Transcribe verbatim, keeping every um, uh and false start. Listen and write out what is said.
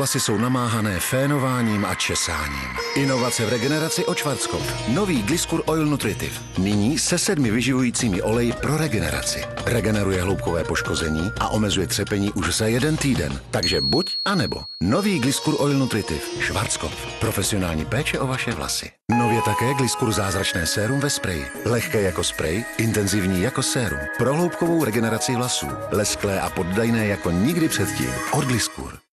Vlasy jsou namáhané fénováním a česáním. Inovace v regeneraci od Schwarzkopf. Nový Gliskur Oil Nutritive. Nyní se sedmi vyživujícími oleji pro regeneraci. Regeneruje hloubkové poškození a omezuje třepení už za jeden týden. Takže buď a nebo. Nový Gliskur Oil Nutritive. Schwarzkopf. Profesionální péče o vaše vlasy. Nově také Gliskur zázračné sérum ve spreji. Lehké jako sprej, intenzivní jako sérum. Pro hloubkovou regeneraci vlasů. Lesklé a poddajné jako nikdy předtím. Od Gliskur.